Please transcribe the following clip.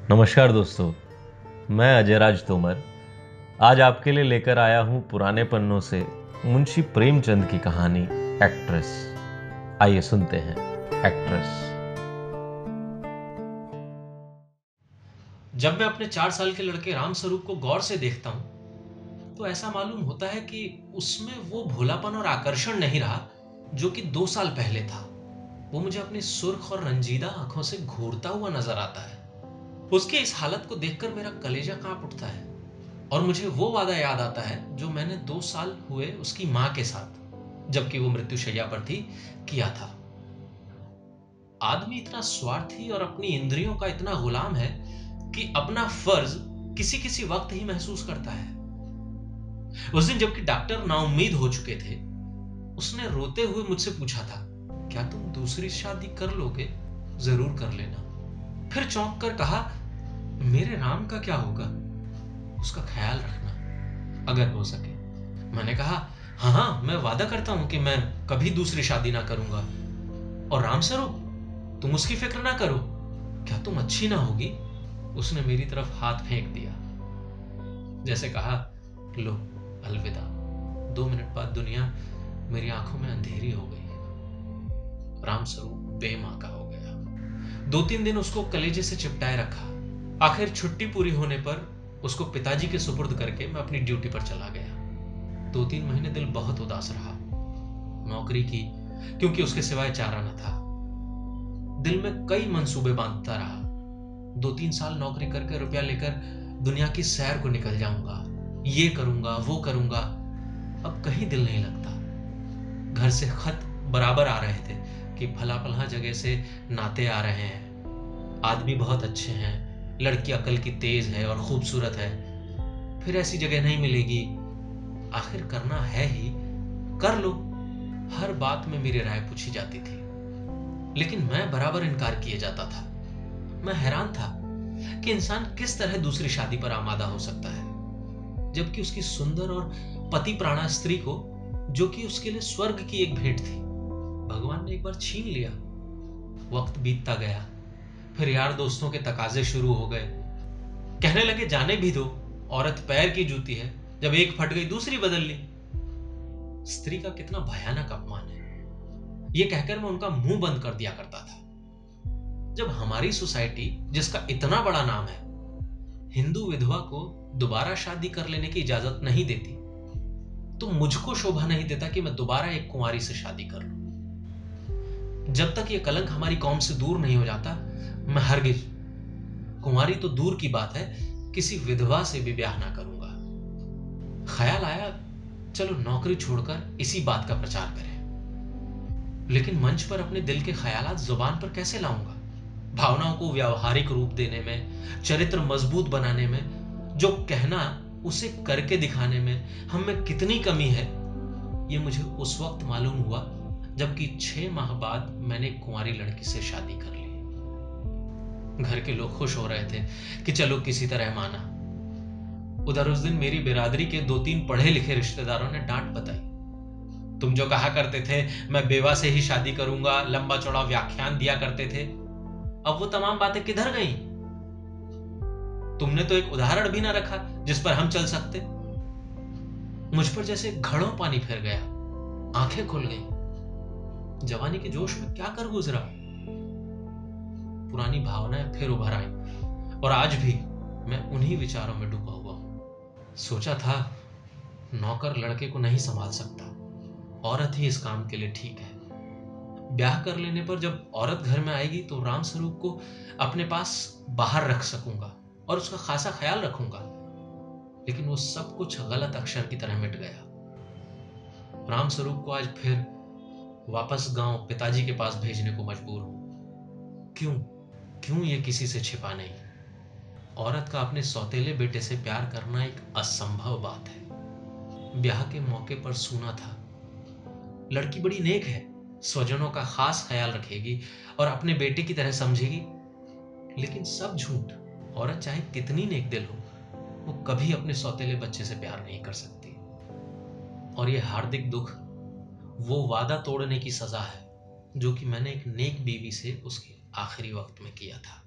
नमस्कार दोस्तों, मैं अजय राज तोमर आज आपके लिए लेकर आया हूं पुराने पन्नों से मुंशी प्रेमचंद की कहानी एक्ट्रेस। आइए सुनते हैं एक्ट्रेस। जब मैं अपने 4 साल के लड़के राम स्वरूप को गौर से देखता हूं तो ऐसा मालूम होता है कि उसमें वो भोलापन और आकर्षण नहीं रहा जो कि 2 साल पहले था। वो मुझे अपनी सुर्ख और रंजीदा आंखों से घूरता हुआ नजर आता है। उसकी इस हालत को देखकर मेरा कलेजा कांप उठता है और मुझे वो वादा याद आता है जो मैंने 2 साल हुए उसकी मां के साथ, जबकि वो मृत्युशैया पर थी, किया था। आदमी इतना स्वार्थी और अपनी इंद्रियों का इतना गुलाम है कि अपना फर्ज किसी किसी वक्त ही महसूस करता है। उस दिन जबकि डॉक्टर नाउम्मीद हो चुके थे, उसने रोते हुए मुझसे पूछा था, क्या तुम दूसरी शादी कर लोगे? जरूर कर लेना। फिर चौंक कर कहा, मेरे राम का क्या होगा? उसका ख्याल रखना अगर हो सके। मैंने कहा, हाँ हाँ, मैं वादा करता हूं कि मैं कभी दूसरी शादी ना करूंगा। और राम स्वरूप, तुम उसकी फिक्र ना करो, क्या तुम अच्छी ना होगी? उसने मेरी तरफ हाथ फेंक दिया, जैसे कहा, लो अलविदा। 2 मिनट बाद दुनिया मेरी आंखों में अंधेरी हो गई। राम स्वरूप बेमां का हो गया। 2-3 दिन उसको कलेजे से चिपटाए रखा। आखिर छुट्टी पूरी होने पर उसको पिताजी के सुपुर्द करके मैं अपनी ड्यूटी पर चला गया। 2-3 महीने दिल बहुत उदास रहा। नौकरी की, क्योंकि उसके सिवाय चारा न था। दिल में कई मंसूबे बांधता रहा। 2-3 साल नौकरी करके रुपया लेकर दुनिया की सैर को निकल जाऊंगा, ये करूंगा वो करूंगा। अब कहीं दिल नहीं लगता। घर से खत बराबर आ रहे थे कि फला फला जगह से नाते आ रहे हैं, आदमी बहुत अच्छे हैं, लड़की अकल की तेज है और खूबसूरत है, फिर ऐसी जगह नहीं मिलेगी। आखिर करना है ही, कर लो। हर बात में मेरी राय पूछी जाती थी, लेकिन मैं बराबर इनकार किए जाता था। मैं हैरान था कि इंसान किस तरह दूसरी शादी पर आमादा हो सकता है, जबकि उसकी सुंदर और पति प्राणा स्त्री को, जो कि उसके लिए स्वर्ग की एक भेंट थी, भगवान ने एक बार छीन लिया। वक्त बीतता गया, फिर यार दोस्तों के तकाजे शुरू हो गए। कहने लगे, जाने भी दो, औरत पैर की जूती है, जब एक फट गई दूसरी बदल ली। स्त्री का कितना भयानक अपमान है, यह कहकर मैं उनका मुंह बंद कर दिया करता था। जब हमारी सोसाइटी, जिसका इतना बड़ा नाम है, हिंदू विधवा को दोबारा शादी कर लेने की इजाजत नहीं देती, तो मुझको शोभा नहीं देता कि मैं दोबारा एक कुंवारी से शादी कर लूं। जब तक यह कलंक हमारी कौम से दूर नहीं हो जाता, मैं हरगिज, कुंवारी तो दूर की बात है, किसी विधवा से भी ब्याह ना करूंगा। ख्याल आया, चलो नौकरी छोड़कर इसी बात का प्रचार करें। लेकिन मंच पर अपने दिल के ख्यालात जुबान पर कैसे लाऊंगा? भावनाओं को व्यावहारिक रूप देने में, चरित्र मजबूत बनाने में, जो कहना उसे करके दिखाने में हम में कितनी कमी है, यह मुझे उस वक्त मालूम हुआ जबकि 6 माह बाद मैंने एक कुंवारी लड़की से शादी कर ली। घर के लोग खुश हो रहे थे कि चलो किसी तरह माना। उधर उस दिन मेरी बिरादरी के 2-3 पढ़े लिखे रिश्तेदारों ने डांट बताई। तुम जो कहा करते थे मैं बेवा से ही शादी करूंगा, लंबा चौड़ा व्याख्यान दिया करते थे, अब वो तमाम बातें किधर गईं? तुमने तो एक उदाहरण भी ना रखा जिस पर हम चल सकते। मुझ पर जैसे घड़ों पानी फिर गया, आंखें खुल गईं। जवानी के जोश में क्या कर गुजरा, पुरानी भावनाएं फिर उभर आई और आज भी मैं उन्हीं विचारों में डूबा हुआ हूं। सोचा था नौकर लड़के को नहीं संभाल सकता, औरत ही इस काम के लिए ठीक है। ब्याह कर लेने पर जब औरत घर में आएगी तो राम स्वरूप को अपने पास बाहर रख सकूंगा और उसका खासा ख्याल रखूंगा। लेकिन वो सब कुछ गलत अक्षर की तरह मिट गया। राम स्वरूप को आज फिर वापस गांव पिताजी के पास भेजने को मजबूर हूं। क्यों क्यों ये किसी से छिपा नहीं? औरत का अपने सौतेले बेटे से प्यार करना एक असंभव बात है। ब्याह के मौके पर सुना था, लड़की बड़ी नेक है, स्वजनों का खास ख्याल रखेगी और अपने बेटे की तरह समझेगी। लेकिन सब झूठ। औरत चाहे कितनी नेक दिल हो, वो कभी अपने सौतेले बच्चे से प्यार नहीं कर सकती। और ये हार्दिक दुख वो वादा तोड़ने की सजा है जो कि मैंने एक नेक बीवी से उसके आखिरी वक्त में किया था।